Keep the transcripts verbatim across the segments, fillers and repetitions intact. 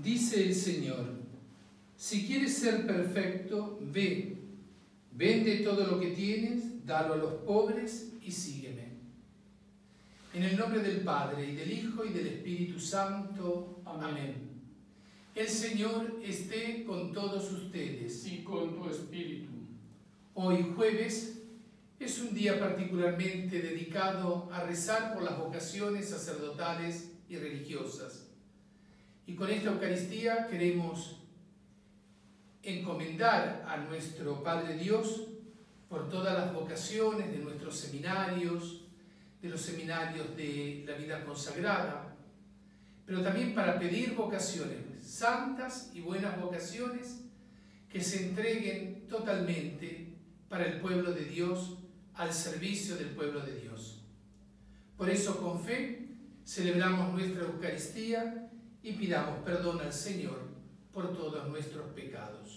Dice el Señor: si quieres ser perfecto, ve, vende todo lo que tienes, dalo a los pobres y sígueme. En el nombre del Padre, y del Hijo, y del Espíritu Santo. Amén. Amén. El Señor esté con todos ustedes. Y con tu espíritu. Hoy, jueves, es un día particularmente dedicado a rezar por las vocaciones sacerdotales y religiosas. Y con esta Eucaristía queremos encomendar a nuestro Padre Dios por todas las vocaciones de nuestros seminarios, de los seminarios de la vida consagrada, pero también para pedir vocaciones santas y buenas vocaciones que se entreguen totalmente para el pueblo de Dios, al servicio del pueblo de Dios. Por eso, con fe, celebramos nuestra Eucaristía y pidamos perdón al Señor por todos nuestros pecados.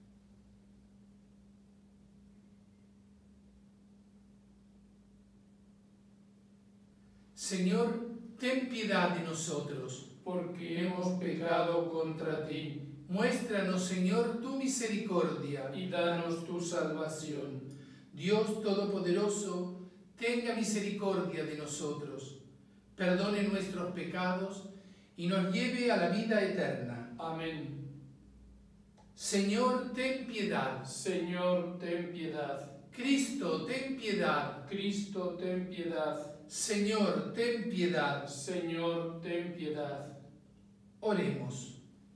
Señor, ten piedad de nosotros, porque hemos pecado contra ti. Muéstranos, Señor, tu misericordia y danos tu salvación. Dios Todopoderoso, tenga misericordia de nosotros, perdone nuestros pecados y nos lleve a la vida eterna. Amén. Señor, ten piedad. Señor, ten piedad. Cristo, ten piedad. Cristo, ten piedad. Señor, ten piedad. Señor, ten piedad. Oremos.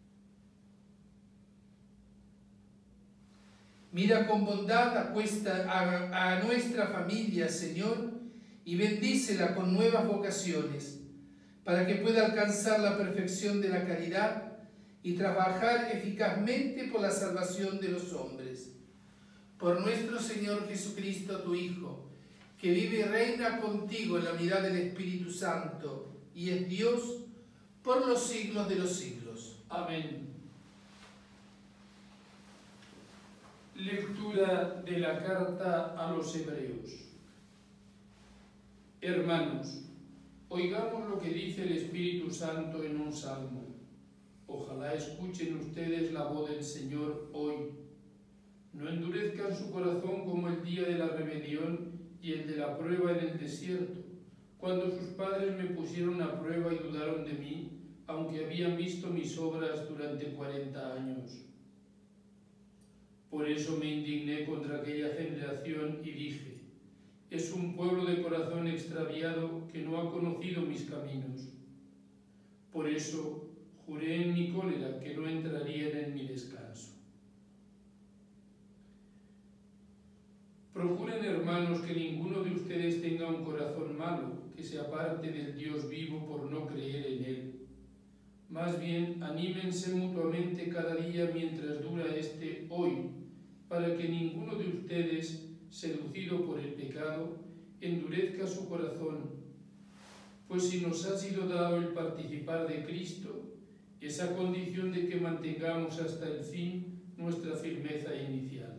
Mira con bondad a, cuesta, a, a nuestra familia, Señor, y bendícela con nuevas vocaciones, para que pueda alcanzar la perfección de la caridad y trabajar eficazmente por la salvación de los hombres. Por nuestro Señor Jesucristo, tu Hijo, que vive y reina contigo en la unidad del Espíritu Santo, y es Dios por los siglos de los siglos. Amén. Lectura de la carta a los Hebreos. Hermanos, oigamos lo que dice el Espíritu Santo en un salmo. Ojalá escuchen ustedes la voz del Señor hoy. No endurezcan su corazón como el día de la rebelión y el de la prueba en el desierto, cuando sus padres me pusieron a prueba y dudaron de mí, aunque habían visto mis obras durante cuarenta años. Por eso me indigné contra aquella generación y dije: es un pueblo de corazón extraviado que no ha conocido mis caminos. Por eso juré en mi cólera que no entrarían en mi descanso. Procuren, hermanos, que ninguno de ustedes tenga un corazón malo, que se aparte del Dios vivo por no creer en Él. Más bien, anímense mutuamente cada día mientras dura este hoy, para que ninguno de ustedes, seducido por el pecado, endurezca su corazón. Pues si nos ha sido dado el participar de Cristo, es a condición de que mantengamos hasta el fin nuestra firmeza inicial.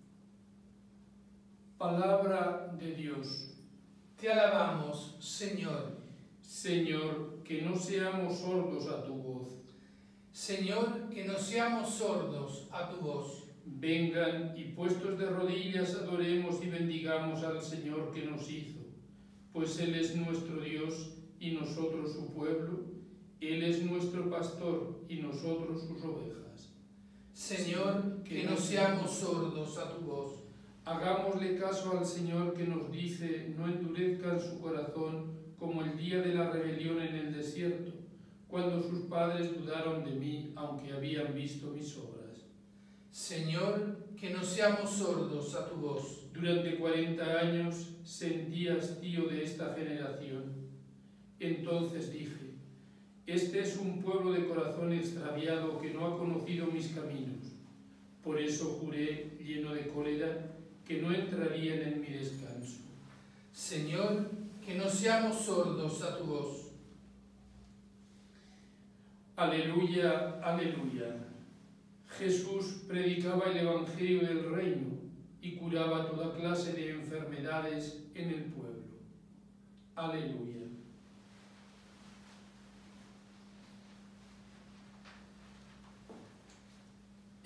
Palabra de Dios. Te alabamos, Señor. Señor, que no seamos sordos a tu voz. Señor, que no seamos sordos a tu voz. Vengan y puestos de rodillas adoremos y bendigamos al Señor que nos hizo, pues Él es nuestro Dios y nosotros su pueblo, Él es nuestro pastor y nosotros sus ovejas. Señor, que no seamos sordos a tu voz. Hagámosle caso al Señor que nos dice: no endurezcan su corazón como el día de la rebelión en el desierto, cuando sus padres dudaron de mí, aunque habían visto mis obras. Señor, que no seamos sordos a tu voz. Durante cuarenta años sentí hastío de esta generación. Entonces dije: este es un pueblo de corazón extraviado que no ha conocido mis caminos. Por eso juré, lleno de cólera, que no entrarían en mi descanso. Señor, que no seamos sordos a tu voz. Aleluya, aleluya. Jesús predicaba el Evangelio del Reino y curaba toda clase de enfermedades en el pueblo. Aleluya.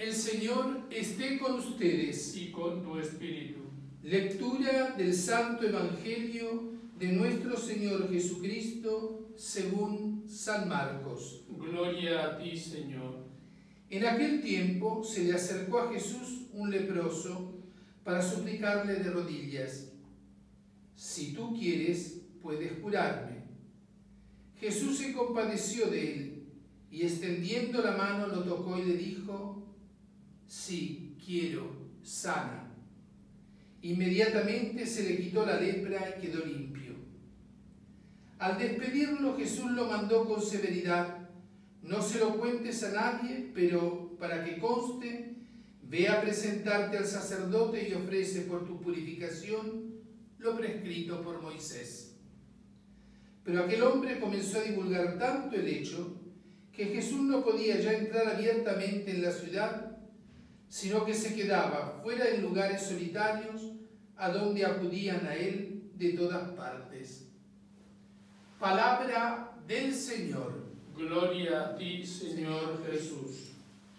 El Señor esté con ustedes. y con tu espíritu. Lectura del Santo Evangelio de nuestro Señor Jesucristo según San Marcos. Gloria a ti, Señor. En aquel tiempo se le acercó a Jesús un leproso para suplicarle de rodillas: si tú quieres, puedes curarme. Jesús se compadeció de él y extendiendo la mano lo tocó y le dijo: sí, quiero, sana. Inmediatamente se le quitó la lepra y quedó limpio. Al despedirlo, Jesús lo mandó con severidad: no se lo cuentes a nadie, pero para que conste, ve a presentarte al sacerdote y ofrece por tu purificación lo prescrito por Moisés. Pero aquel hombre comenzó a divulgar tanto el hecho que Jesús no podía ya entrar abiertamente en la ciudad, sino que se quedaba fuera en lugares solitarios a donde acudían a él de todas partes. Palabra del Señor. Gloria a ti, Señor Jesús.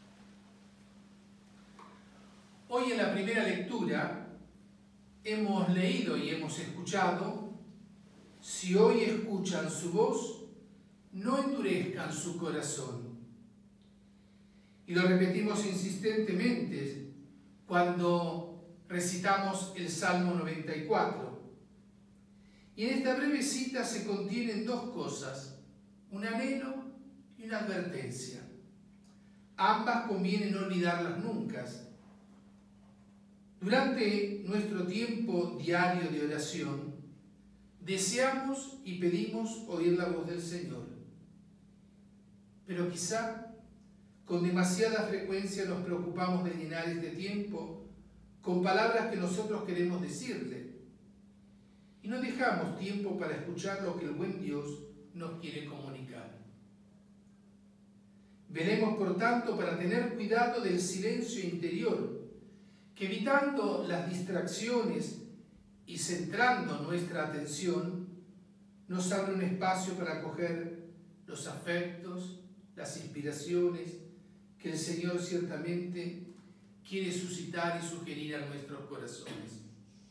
Hoy en la primera lectura hemos leído y hemos escuchado: si hoy escuchan su voz, no endurezcan su corazón. Y lo repetimos insistentemente cuando recitamos el Salmo noventa y cuatro. Y en esta breve cita se contienen dos cosas: un anhelo y una advertencia. Ambas conviene no olvidarlas nunca. Durante nuestro tiempo diario de oración, deseamos y pedimos oír la voz del Señor. Pero quizá con demasiada frecuencia nos preocupamos de llenar este tiempo con palabras que nosotros queremos decirle y no dejamos tiempo para escuchar lo que el buen Dios nos quiere comunicar. Velemos, por tanto, para tener cuidado del silencio interior, que evitando las distracciones y centrando nuestra atención, nos abre un espacio para acoger los afectos, las inspiraciones que el Señor ciertamente quiere suscitar y sugerir a nuestros corazones.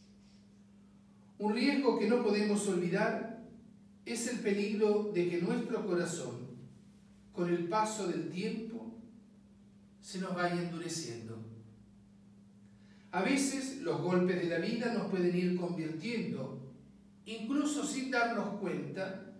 Un riesgo que no podemos olvidar es el peligro de que nuestro corazón, con el paso del tiempo, se nos vaya endureciendo. A veces los golpes de la vida nos pueden ir convirtiendo, incluso sin darnos cuenta,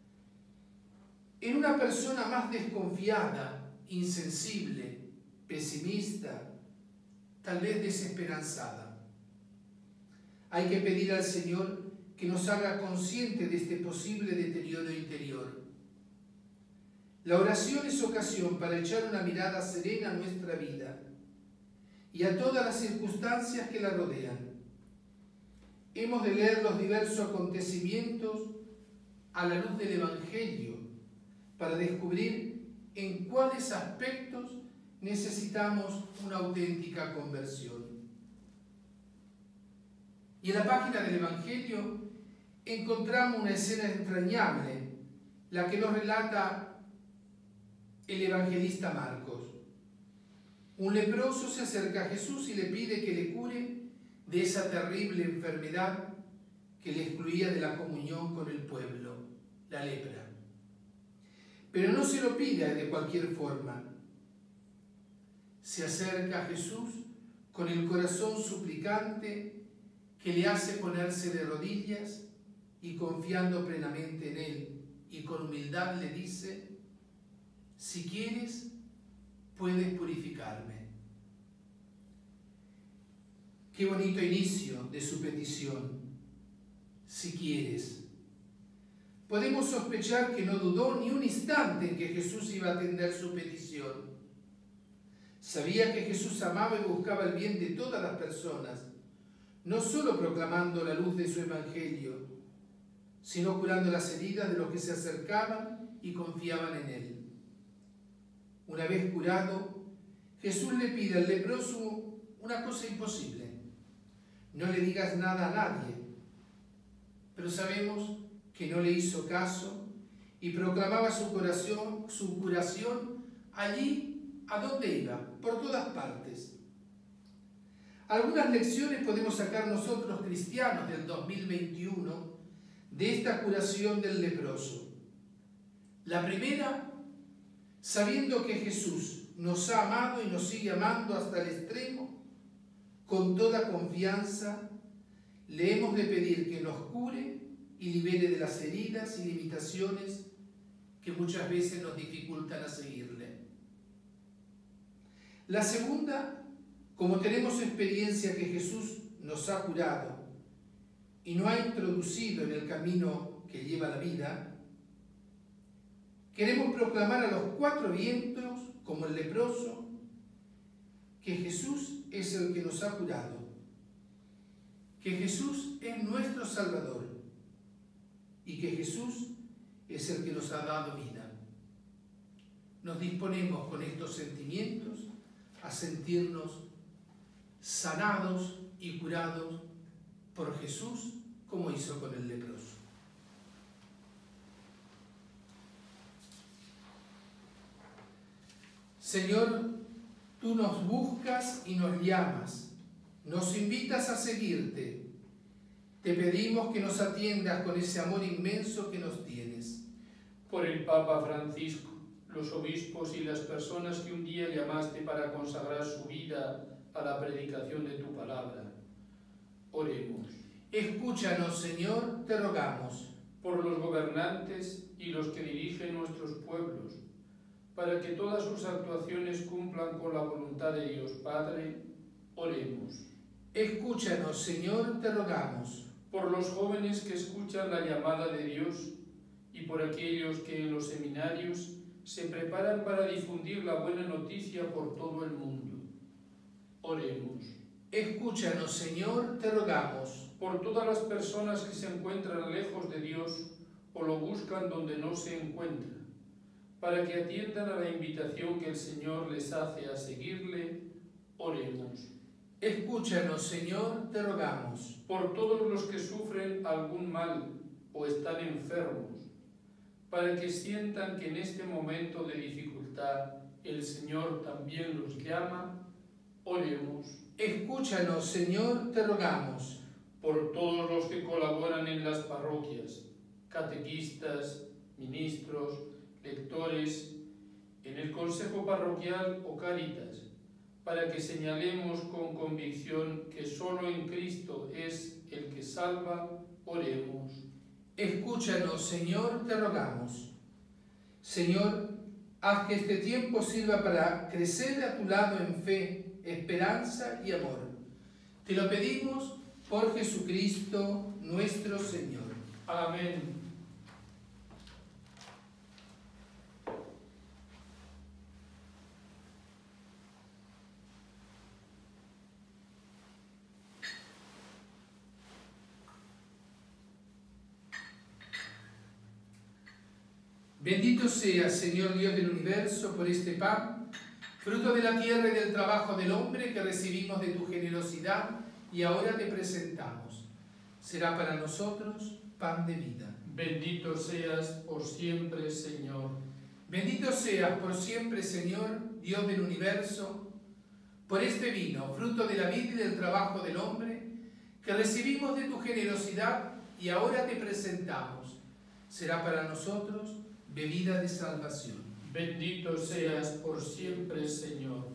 en una persona más desconfiada, insensible, pesimista, tal vez desesperanzada. Hay que pedir al Señor que nos haga consciente de este posible deterioro interior. La oración es ocasión para echar una mirada serena a nuestra vida y a todas las circunstancias que la rodean. Hemos de leer los diversos acontecimientos a la luz del Evangelio para descubrir en cuáles aspectos necesitamos una auténtica conversión. Y en la página del Evangelio encontramos una escena entrañable, la que nos relata el evangelista Marcos. Un leproso se acerca a Jesús y le pide que le cure de esa terrible enfermedad que le excluía de la comunión con el pueblo, la lepra. Pero no se lo pide de cualquier forma. Se acerca a Jesús con el corazón suplicante que le hace ponerse de rodillas y confiando plenamente en él y con humildad le dice: si quieres, puedes purificarme. Qué bonito inicio de su petición. Si quieres. Podemos sospechar que no dudó ni un instante en que Jesús iba a atender su petición. Sabía que Jesús amaba y buscaba el bien de todas las personas, no solo proclamando la luz de su evangelio, sino curando las heridas de los que se acercaban y confiaban en él. Una vez curado, Jesús le pide al leproso una cosa imposible: no le digas nada a nadie. Pero sabemos que no le hizo caso y proclamaba su curación, su curación allí a donde iba, por todas partes. Algunas lecciones podemos sacar nosotros cristianos del dos mil veintiuno de esta curación del leproso. La primera, sabiendo que Jesús nos ha amado y nos sigue amando hasta el extremo, con toda confianza, le hemos de pedir que nos cure y libere de las heridas y limitaciones que muchas veces nos dificultan a seguirle. La segunda, como tenemos experiencia que Jesús nos ha curado y nos ha introducido en el camino que lleva la vida, queremos proclamar a los cuatro vientos, como el leproso, que Jesús es el que nos ha curado, que Jesús es nuestro Salvador y que Jesús es el que nos ha dado vida. Nos disponemos con estos sentimientos a sentirnos sanados y curados por Jesús, como hizo con el leproso. Señor, tú nos buscas y nos llamas, nos invitas a seguirte. Te pedimos que nos atiendas con ese amor inmenso que nos tienes. Por el Papa Francisco, los obispos y las personas que un día llamaste para consagrar su vida a la predicación de tu palabra, oremos. Escúchanos, Señor, te rogamos. Por los gobernantes y los que dirigen nuestros pueblos, para que todas sus actuaciones cumplan con la voluntad de Dios Padre, oremos. Escúchanos, Señor, te rogamos. Por los jóvenes que escuchan la llamada de Dios y por aquellos que en los seminarios se preparan para difundir la buena noticia por todo el mundo, oremos. Escúchanos, Señor, te rogamos. Por todas las personas que se encuentran lejos de Dios o lo buscan donde no se encuentra, para que atiendan a la invitación que el Señor les hace a seguirle, oremos. Escúchanos, Señor, te rogamos. Por todos los que sufren algún mal o están enfermos, para que sientan que en este momento de dificultad el Señor también los llama, oremos. Escúchanos, Señor, te rogamos. Por todos los que colaboran en las parroquias, catequistas, ministros, lectores, en el consejo parroquial o cáritas, para que señalemos con convicción que solo en Cristo es el que salva, oremos. Escúchanos, Señor, te rogamos. Señor, haz que este tiempo sirva para crecer a tu lado en fe, esperanza y amor. Te lo pedimos por Jesucristo nuestro Señor. Amén. Bendito seas, Señor Dios del universo, por este pan, fruto de la tierra y del trabajo del hombre que recibimos de tu generosidad y ahora te presentamos. Será para nosotros pan de vida. Bendito seas por siempre, Señor. Bendito seas por siempre, Señor, Dios del universo, por este vino, fruto de la vida y del trabajo del hombre, que recibimos de tu generosidad y ahora te presentamos. Será para nosotros bebida de salvación. Bendito seas por siempre, Señor.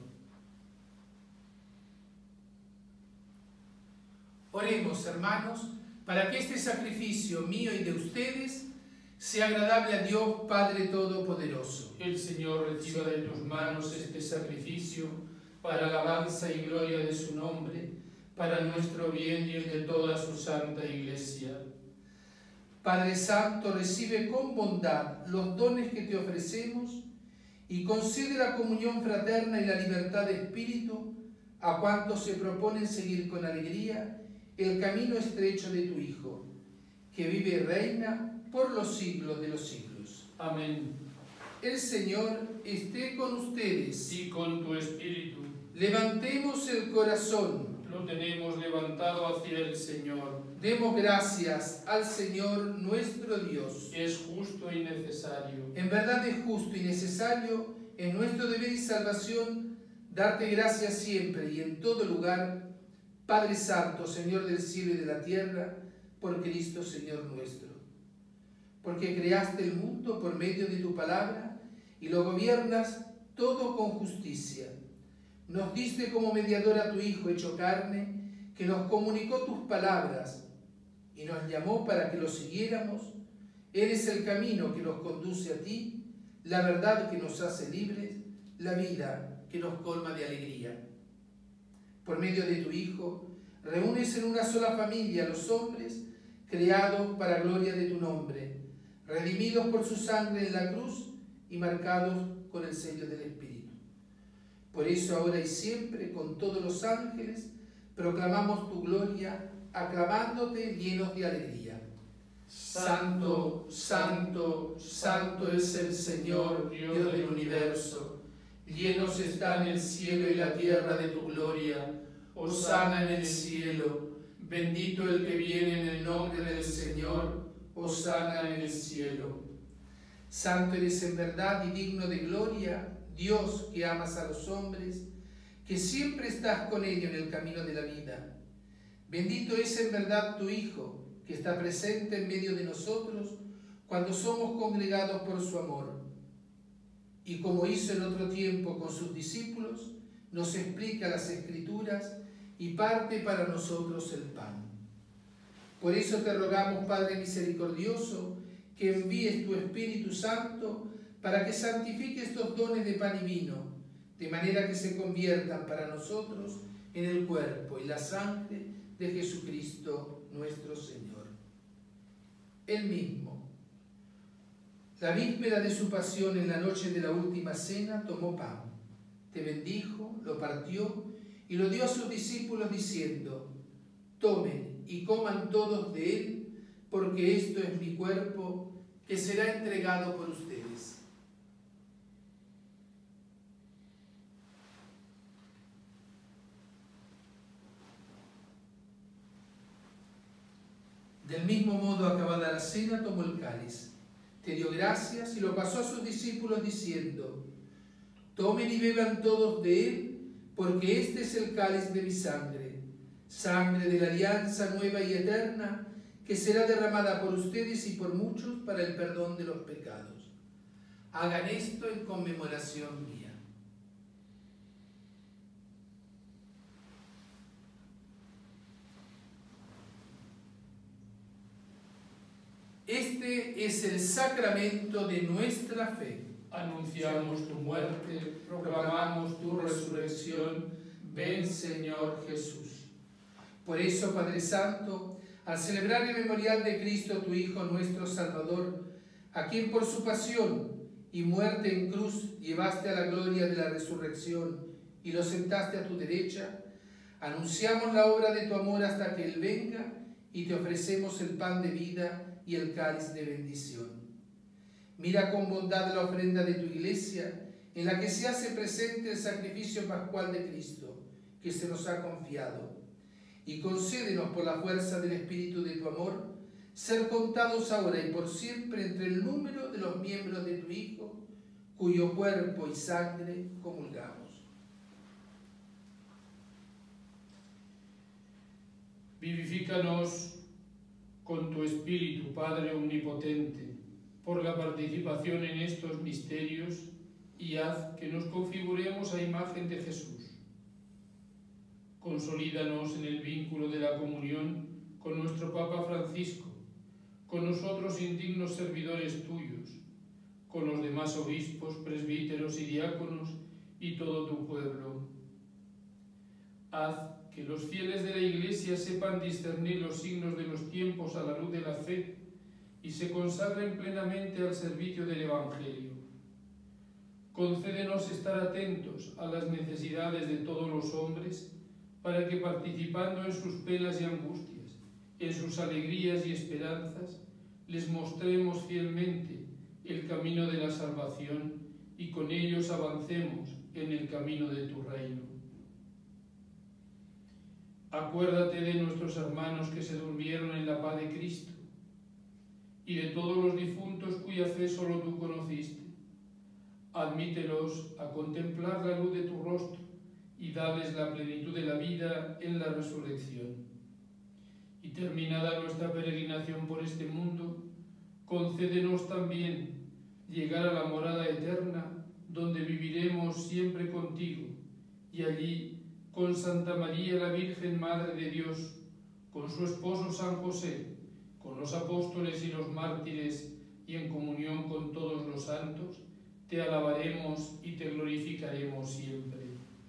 Oremos, hermanos, para que este sacrificio mío y de ustedes sea agradable a Dios Padre Todopoderoso. El Señor reciba de tus manos este sacrificio para alabanza y gloria de su nombre, para nuestro bien y el de toda su santa Iglesia. Padre Santo, recibe con bondad los dones que te ofrecemos y concede la comunión fraterna y la libertad de espíritu a cuantos se proponen seguir con alegría el camino estrecho de tu Hijo, que vive y reina por los siglos de los siglos. Amén. El Señor esté con ustedes. Y con tu espíritu. Levantemos el corazón. Lo tenemos levantado hacia el Señor. Demos gracias al Señor nuestro Dios. Es justo y necesario. En verdad es justo y necesario, en nuestro deber y salvación, darte gracias siempre y en todo lugar, Padre Santo, Señor del cielo y de la tierra, por Cristo, Señor nuestro. Porque creaste el mundo por medio de tu palabra y lo gobiernas todo con justicia. Nos diste como mediador a tu Hijo hecho carne, que nos comunicó tus palabras y nos llamó para que lo siguiéramos. Eres el camino que nos conduce a ti, la verdad que nos hace libres, la vida que nos colma de alegría. Por medio de tu Hijo, reúnes en una sola familia a los hombres creados para gloria de tu nombre, redimidos por su sangre en la cruz y marcados con el sello del Espíritu. Por eso ahora y siempre, con todos los ángeles, proclamamos tu gloria, aclamándote llenos de alegría. Santo, santo, santo es el Señor, Dios del universo. Llenos están el cielo y la tierra de tu gloria. Hosana en el cielo. Bendito el que viene en el nombre del Señor. Hosana en el cielo. Santo eres en verdad y digno de gloria, Dios que amas a los hombres, que siempre estás con ellos en el camino de la vida. Bendito es en verdad tu Hijo, que está presente en medio de nosotros cuando somos congregados por su amor. Y como hizo en otro tiempo con sus discípulos, nos explica las Escrituras y parte para nosotros el pan. Por eso te rogamos, Padre misericordioso, que envíes tu Espíritu Santo para que santifique estos dones de pan y vino, de manera que se conviertan para nosotros en el cuerpo y la sangre de Jesucristo nuestro Señor. Él mismo, la víspera de su pasión en la noche de la última cena, tomó pan, te bendijo, lo partió y lo dio a sus discípulos diciendo: tomen y coman todos de él, porque esto es mi cuerpo que será entregado por ustedes. Del mismo modo, acabada la cena, tomó el cáliz, te dio gracias y lo pasó a sus discípulos diciendo: tomen y beban todos de él, porque este es el cáliz de mi sangre, sangre de la alianza nueva y eterna, que será derramada por ustedes y por muchos para el perdón de los pecados. Hagan esto en conmemoración mía. Este es el sacramento de nuestra fe. Anunciamos tu muerte, proclamamos tu resurrección. Ven, Señor Jesús. Por eso, Padre Santo, al celebrar el memorial de Cristo, tu Hijo, nuestro Salvador, a quien por su pasión y muerte en cruz llevaste a la gloria de la resurrección y lo sentaste a tu derecha, anunciamos la obra de tu amor hasta que Él venga y te ofrecemos el pan de vida y el cáliz de bendición. Mira con bondad la ofrenda de tu Iglesia, en la que se hace presente el sacrificio pascual de Cristo, que se nos ha confiado. Y concédenos por la fuerza del Espíritu de tu amor, ser contados ahora y por siempre entre el número de los miembros de tu Hijo, cuyo cuerpo y sangre comulgamos. Vivifícanos con tu Espíritu, Padre Omnipotente, por la participación en estos misterios, y haz que nos configuremos a imagen de Jesús. Consolídanos en el vínculo de la comunión con nuestro Papa Francisco, con nosotros indignos servidores tuyos, con los demás obispos, presbíteros y diáconos y todo tu pueblo. Haz que los fieles de la Iglesia sepan discernir los signos de los tiempos a la luz de la fe y se consagren plenamente al servicio del Evangelio. Concédenos estar atentos a las necesidades de todos los hombres, para que participando en sus penas y angustias, en sus alegrías y esperanzas, les mostremos fielmente el camino de la salvación y con ellos avancemos en el camino de tu reino. Acuérdate de nuestros hermanos que se durmieron en la paz de Cristo y de todos los difuntos cuya fe solo tú conociste. Admítelos a contemplar la luz de tu rostro y dales la plenitud de la vida en la resurrección. Y terminada nuestra peregrinación por este mundo, concédenos también llegar a la morada eterna, donde viviremos siempre contigo, y allí, con Santa María la Virgen Madre de Dios, con su esposo San José, con los apóstoles y los mártires, y en comunión con todos los santos, te alabaremos y te glorificaremos siempre.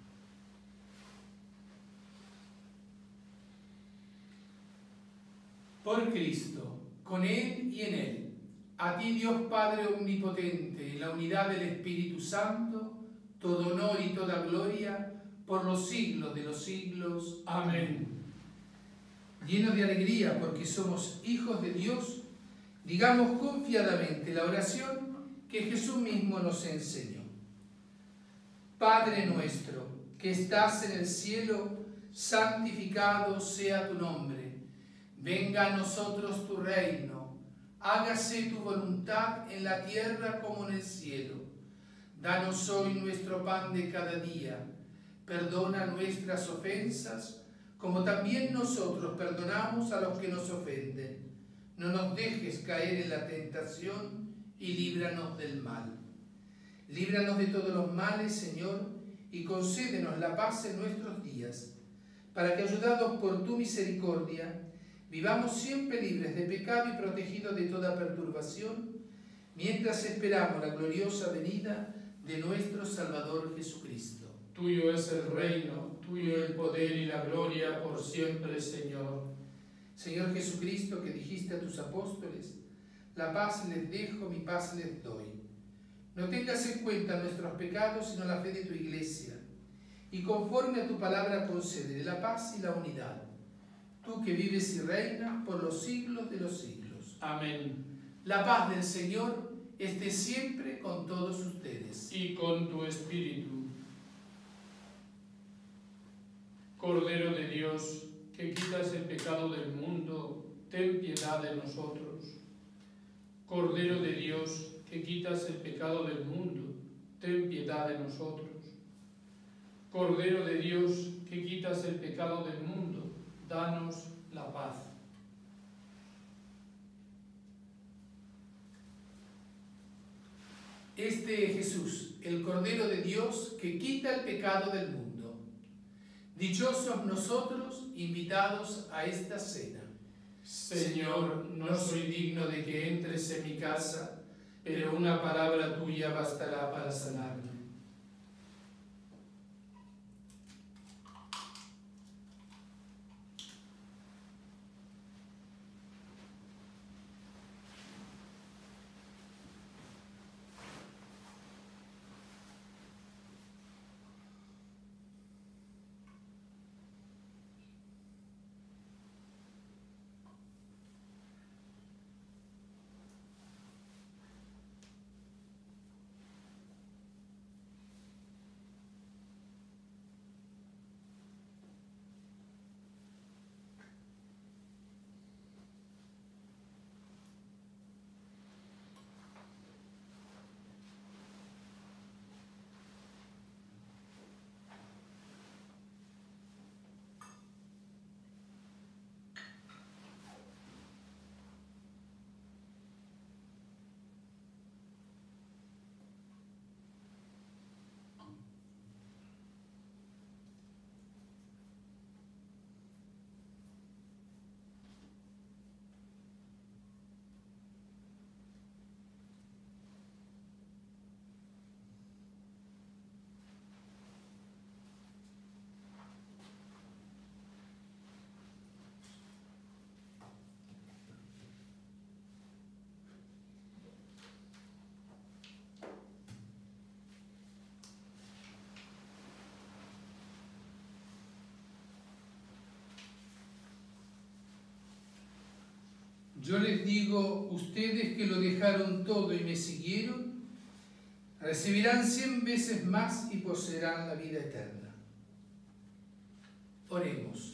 Por Cristo, con Él y en Él, a ti Dios Padre Omnipotente, en la unidad del Espíritu Santo, todo honor y toda gloria, por los siglos de los siglos. Amén. Llenos de alegría porque somos hijos de Dios, digamos confiadamente la oración que Jesús mismo nos enseñó. Padre nuestro, que estás en el cielo, santificado sea tu nombre. Venga a nosotros tu reino. Hágase tu voluntad en la tierra como en el cielo. Danos hoy nuestro pan de cada día. Perdona nuestras ofensas, como también nosotros perdonamos a los que nos ofenden. No nos dejes caer en la tentación y líbranos del mal. Líbranos de todos los males, Señor, y concédenos la paz en nuestros días, para que, ayudados por tu misericordia, vivamos siempre libres de pecado y protegidos de toda perturbación, mientras esperamos la gloriosa venida de nuestro Salvador Jesucristo. Tuyo es el reino, tuyo el poder y la gloria por siempre, Señor. Señor Jesucristo, que dijiste a tus apóstoles, la paz les dejo, mi paz les doy. No tengas en cuenta nuestros pecados, sino la fe de tu Iglesia, y conforme a tu palabra concédele la paz y la unidad. Tú que vives y reinas por los siglos de los siglos. Amén. La paz del Señor esté siempre con todos ustedes. Y con tu espíritu. Cordero de Dios, que quitas el pecado del mundo, ten piedad de nosotros. Cordero de Dios, que quitas el pecado del mundo, ten piedad de nosotros. Cordero de Dios, que quitas el pecado del mundo, danos la paz. Este es Jesús, el Cordero de Dios, que quita el pecado del mundo. Dichosos nosotros, invitados a esta cena. Señor, no soy digno de que entres en mi casa, pero una palabra tuya bastará para sanarme. Yo les digo, ustedes que lo dejaron todo y me siguieron, recibirán cien veces más y poseerán la vida eterna. Oremos.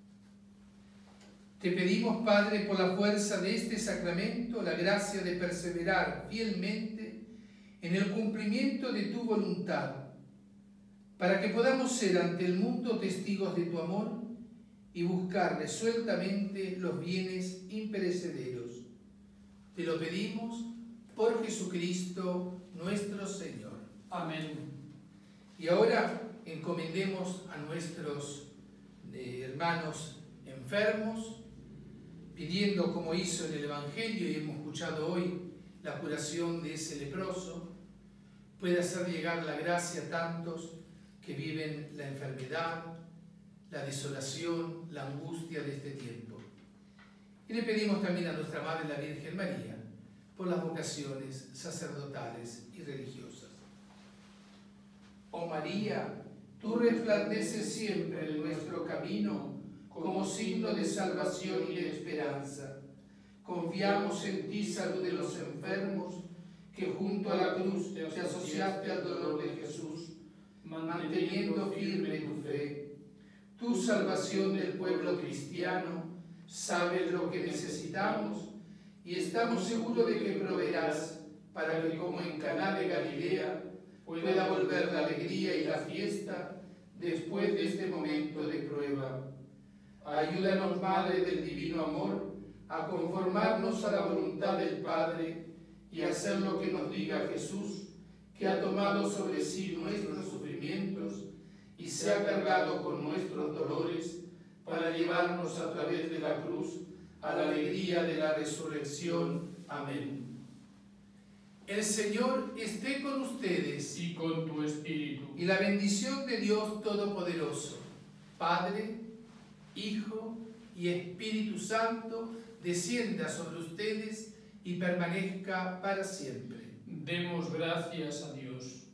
Te pedimos, Padre, por la fuerza de este sacramento, la gracia de perseverar fielmente en el cumplimiento de tu voluntad. para que podamos ser ante el mundo testigos de tu amor y buscar resueltamente los bienes imperecederos. Te lo pedimos por Jesucristo nuestro Señor. Amén. Y ahora encomendemos a nuestros eh, hermanos enfermos, pidiendo, como hizo en el Evangelio y hemos escuchado hoy, la curación de ese leproso, puede hacer llegar la gracia a tantos que viven la enfermedad, la desolación, la angustia de este tiempo. Y le pedimos también a nuestra Madre la Virgen María por las vocaciones sacerdotales y religiosas. Oh María, tú resplandeces siempre en nuestro camino como signo de salvación y de esperanza. Confiamos en ti, salud de los enfermos, que junto a la cruz te asociaste al dolor de Jesús, manteniendo firme tu fe. Tu salvación del pueblo cristiano, sabes lo que necesitamos y estamos seguros de que proveerás para que, como en Caná de Galilea, pueda volver la alegría y la fiesta después de este momento de prueba. Ayúdanos, Madre del Divino Amor, a conformarnos a la voluntad del Padre y hacer lo que nos diga Jesús, que ha tomado sobre sí nuestros sufrimientos y se ha cargado con nuestros dolores para llevarnos a través de la cruz a la alegría de la resurrección. Amén. El Señor esté con ustedes Y con tu espíritu. y la bendición de Dios Todopoderoso, Padre, Hijo y Espíritu Santo, descienda sobre ustedes y permanezca para siempre. Demos gracias a Dios.